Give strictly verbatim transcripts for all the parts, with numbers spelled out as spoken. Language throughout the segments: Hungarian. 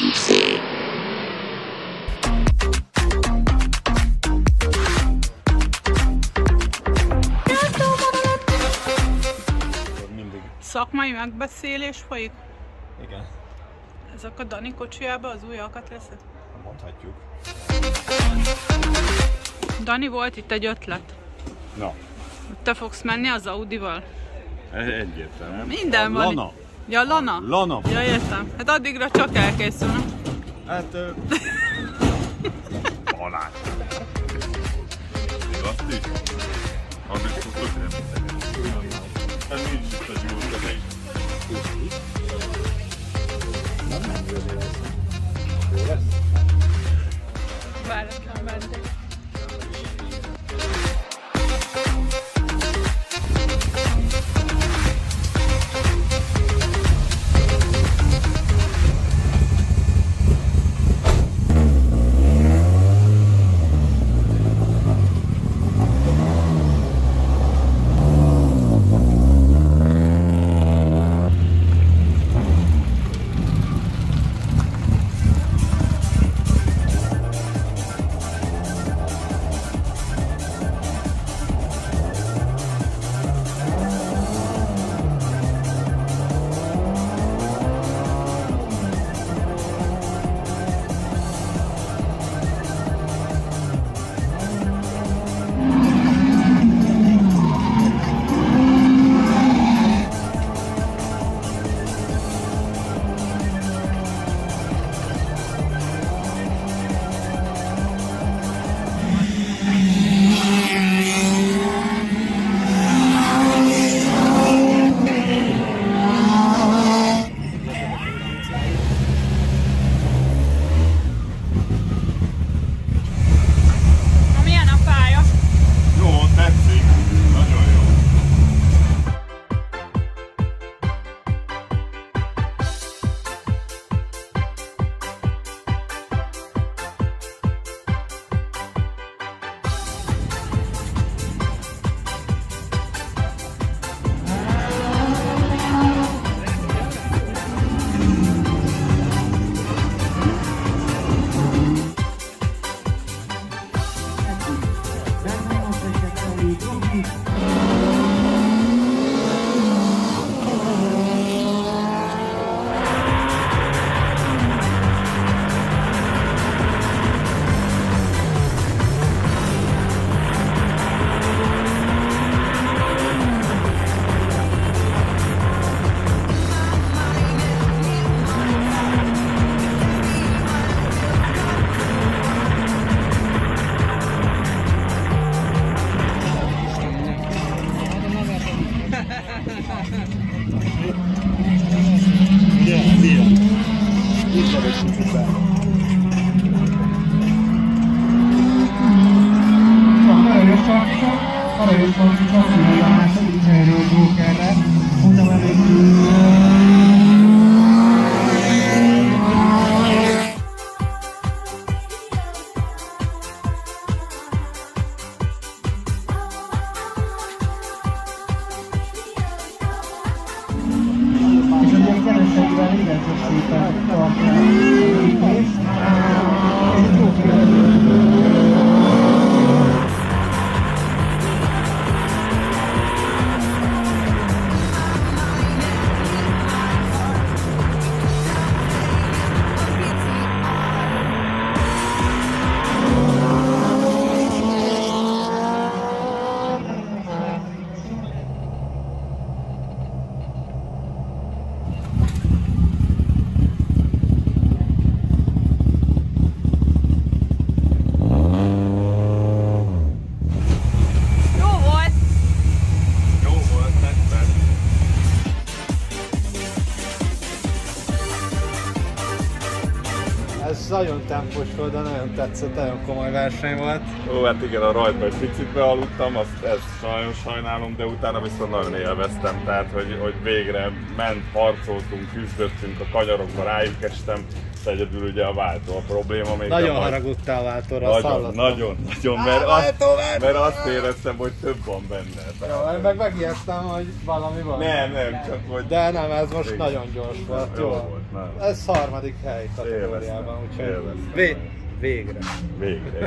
Szakmai megbeszélés folyik? Igen. Ezek a Dani kocsijában az új alkatrészek? Mondhatjuk. Dani, volt itt egy ötlet. Na. Te fogsz menni az Audival? Egyértelmű. Minden van. Lana. Ja, Lana? Lana. Ja, értem. Hát addigra csak elkészülnek. Hát... Ö... Balázs. Még azt is? Addig szokott nem. Ez nincs itt a gyújt, de is. Nem, nem jövő lesz. Jó lesz? Váratlan vendég. Arra is van, hogy kapcsolja a második helyről Jokerre. Mondom előtt. És a ilyen kerességben illetve szépen tartják a részt. És Jokerre. Ez nagyon tempós volt, de nagyon tetszett, nagyon komoly verseny volt. Ó, hát igen, a rajtban egy picit bealudtam, azt ezt nagyon sajnálom, de utána viszont nagyon élveztem, tehát hogy, hogy végre ment, harcoltunk, küzdöttünk a kanyarokba, rájuk estem, egyedül ugye a váltó a probléma. Még nagyon a haragudtál a váltóra, azt nagyon, hallottam. Nagyon, nagyon, mert, Á, azt, váltó, váltó, mert azt éreztem, hogy több van benne. Jó, meg megijedtem, hogy valami van. Nem, nem, csak hogy... De nem, ez most igen. Nagyon gyors volt, jó. Jó volt. Nem. Ez harmadik hely kategóriában, úgyhogy vé végre. Végre.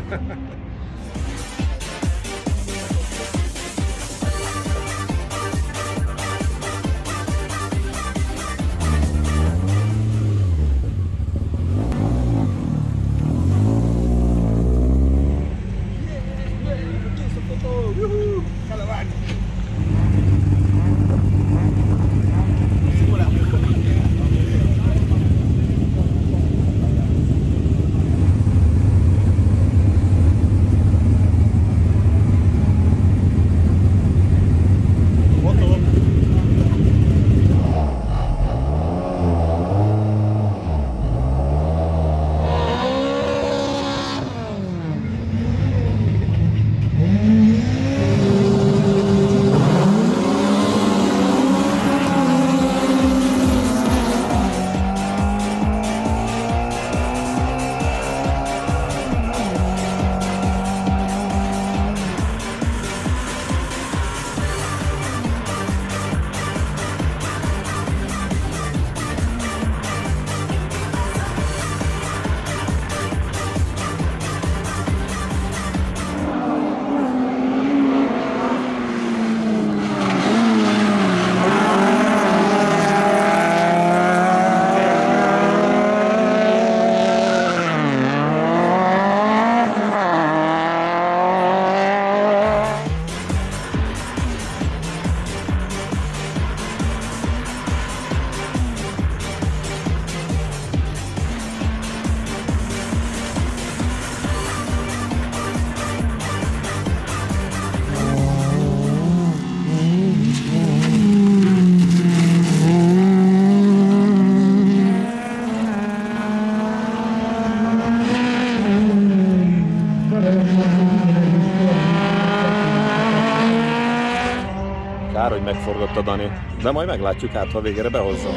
Kár, hogy megforgatta Dani, de majd meglátjuk át, ha végére behozza.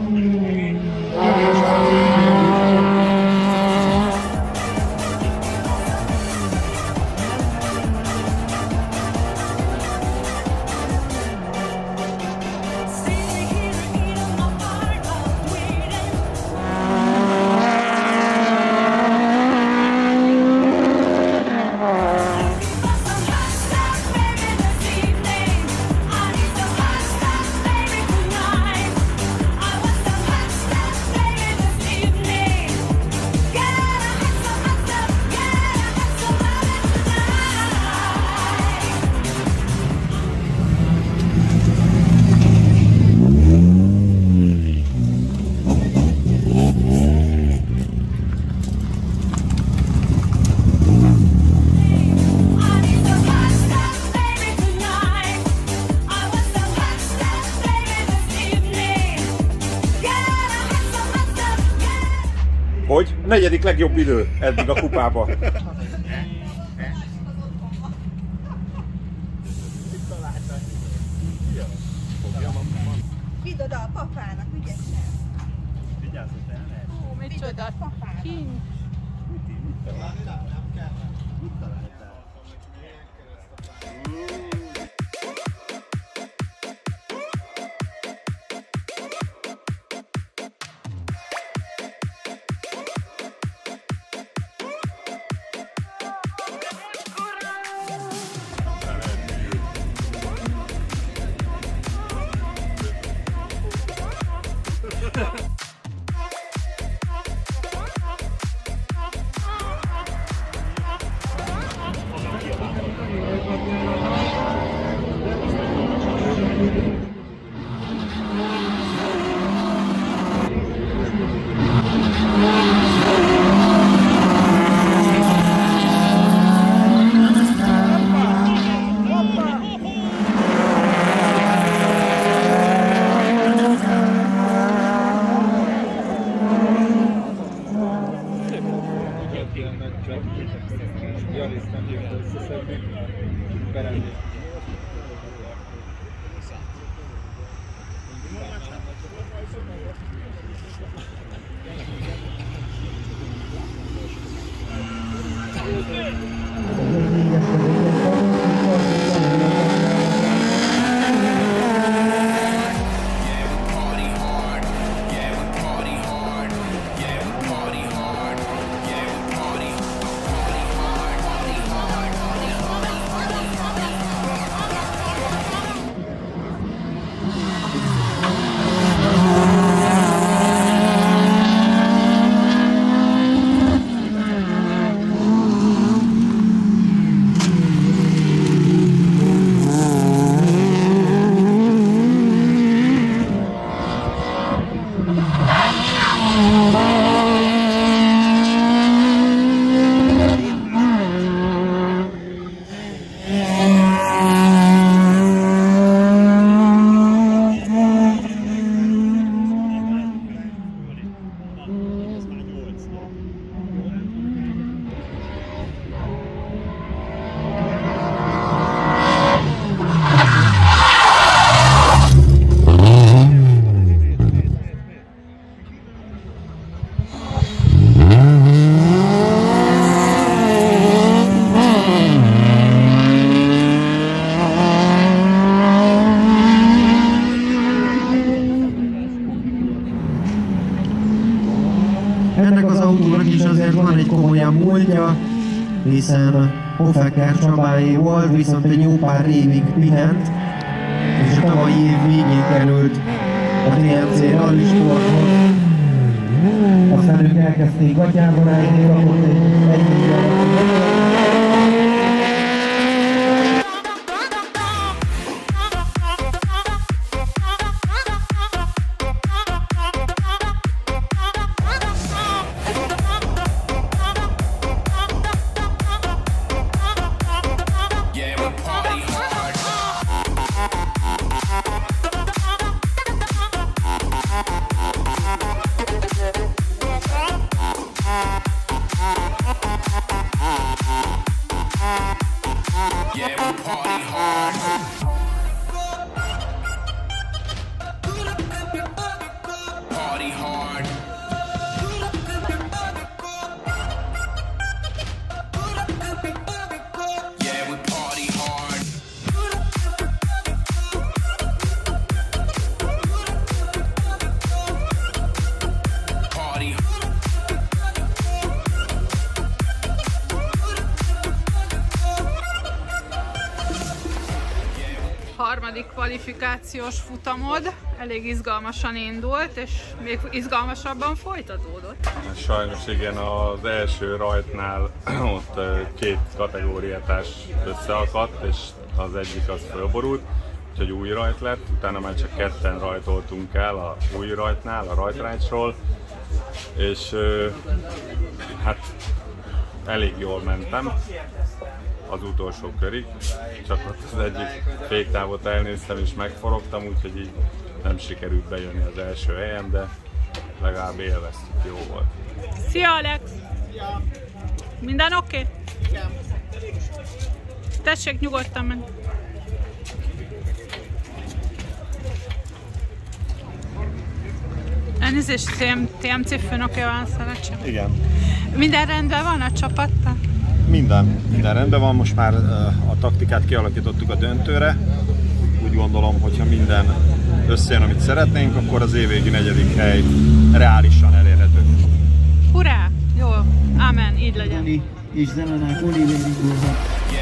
Hogy? Negyedik legjobb idő eddig a kupába. Vidd oda a papának, ügyesen. Vigyázz, hogy el Ó, micsoda kincs. Ennek az autónak is azért van egy komolyabb múltja, hiszen Hofecker Csabáé volt, viszont egy jó pár évig pihent, és a tavalyi év végén került a té em cé Rally Sporthoz. Aztán ők elkezdték gatyában állni, kapott egy egy milliárd. Harmadik kvalifikációs futamod, elég izgalmasan indult, és még izgalmasabban folytatódott. Sajnos igen, az első rajtnál ott két kategóriátás összeakadt, és az egyik az fölborult, úgyhogy új rajt lett, utána már csak ketten rajtoltunk el a új rajtnál, a rajtrácsról, és hát elég jól mentem az utolsó körig, csak ott az egyik féktávot elnéztem és megforogtam, úgyhogy így nem sikerült bejönni az első helyen, de legalább élveztük, jó volt. Szia Alex! Minden oké? Okay? Tessék nyugodtan menni. Elnézést, té em cé főnöke van, szerencsém. Igen. Minden rendben van a csapattal? Minden, minden rendben van, most már a taktikát kialakítottuk a döntőre. Úgy gondolom, hogyha minden összejön, amit szeretnénk, akkor az évvégi negyedik hely reálisan elérhető. Hurrá! Jó, ámen, így legyen. És Zelenák Olivéri Góza.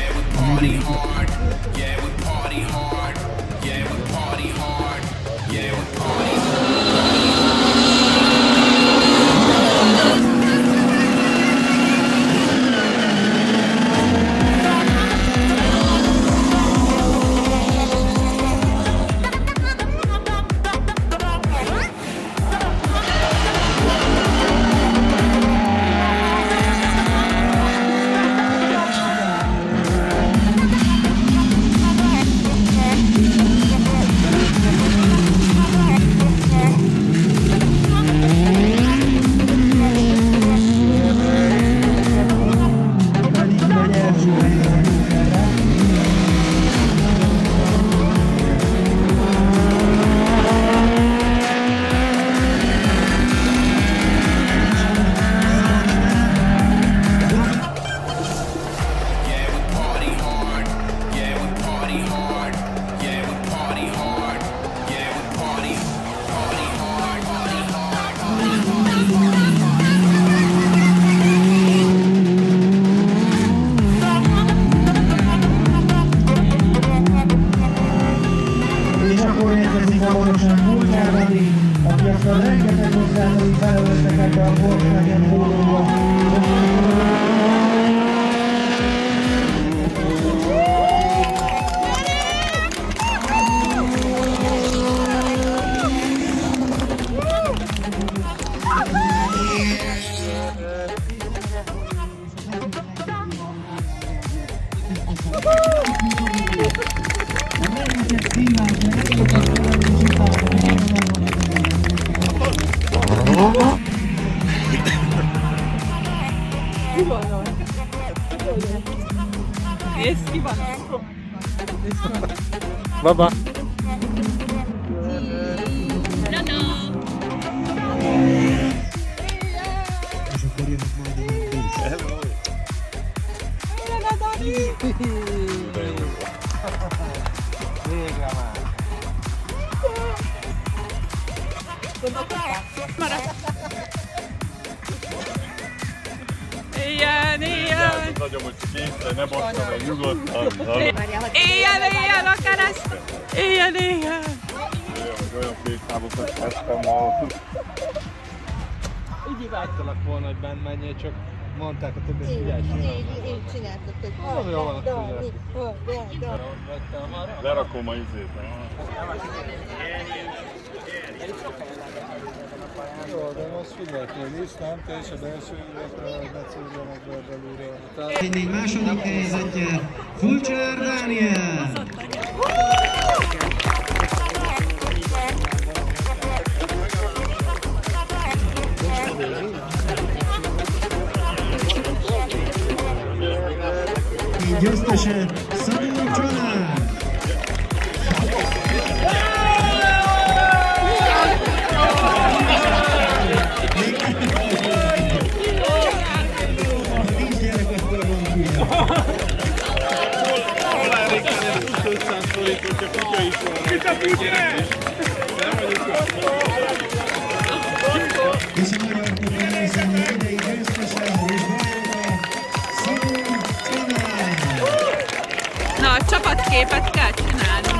Baba. hagyom, hogy csak észre, ne baszta meg nyugodtan. Éjjel, éjjel a kereszt! Éjjel, éjjel! Olyan fékhábokat tettem ma. Így vágytalak volna, hogy bent menjél, csak mondták a többi, hogy figyelj, Én csináltatok, hogy Valami jól van, Dani, Dani. Lerakom a izét. Jó, de most figyelj, hogy is, nem? Te és a belső ügyekről becúrjanak be belülről. Mindig második helyzetje, Fulcsár Dániel! Így győztese Szabó Csonár! Nincs gyerek, akkor van kúja. Hol elrékelni a ötszáz forint, hogyha kutya is van. Mit a kutya? Nem vagyunk És a magyar kupa versenye idei győztese és bajnoka Szabó Csonár! Na, a csapatképet kell csinálnunk.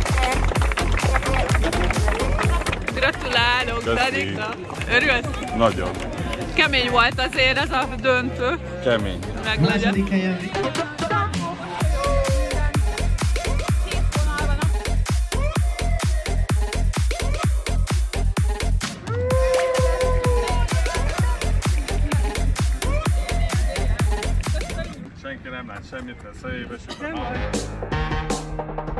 Gratulálok, Danika! Örülsz? Nagyon. Kemény volt azért ez a döntő. Kemény. Meglegyen. Második helyen Senki nem lát semmit, mert szemébe süt a nap.